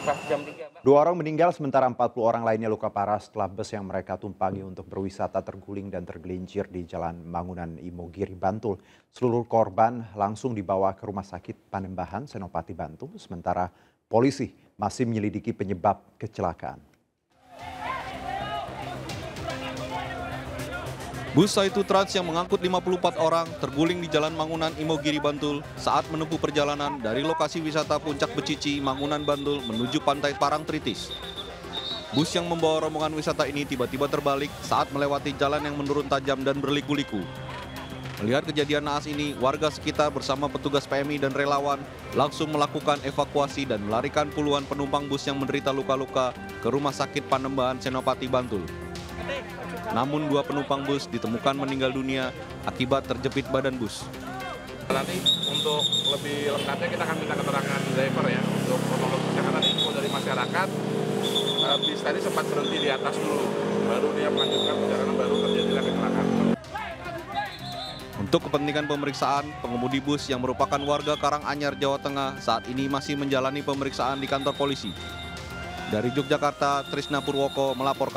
Dua orang meninggal sementara 40 orang lainnya luka parah setelah bus yang mereka tumpangi untuk berwisata terguling dan tergelincir di Jalan Mangunan Imogiri, Bantul. Seluruh korban langsung dibawa ke Rumah Sakit Panembahan, Senopati, Bantul, sementara polisi masih menyelidiki penyebab kecelakaan. Bus Saitu Trans yang mengangkut 54 orang terguling di Jalan Mangunan Imogiri, Bantul saat menempuh perjalanan dari lokasi wisata Puncak Becici, Mangunan, Bantul menuju Pantai Parangtritis. Bus yang membawa rombongan wisata ini tiba-tiba terbalik saat melewati jalan yang menurun tajam dan berliku-liku. Melihat kejadian naas ini, warga sekitar bersama petugas PMI dan relawan langsung melakukan evakuasi dan melarikan puluhan penumpang bus yang menderita luka-luka ke Rumah Sakit Panembahan, Senopati, Bantul. Namun dua penumpang bus ditemukan meninggal dunia akibat terjepit badan bus. Nanti untuk lebih lengkapnya kita akan minta keterangan driver ya untuk protokol kesehatan info dari masyarakat. Bis tadi sempat berhenti di atas dulu, baru dia melanjutkan perjalanan, baru terjadi kecelakaan. Untuk kepentingan pemeriksaan, pengemudi bus yang merupakan warga Karanganyar, Jawa Tengah saat ini masih menjalani pemeriksaan di kantor polisi. Dari Yogyakarta, Trisna Purwoko melaporkan.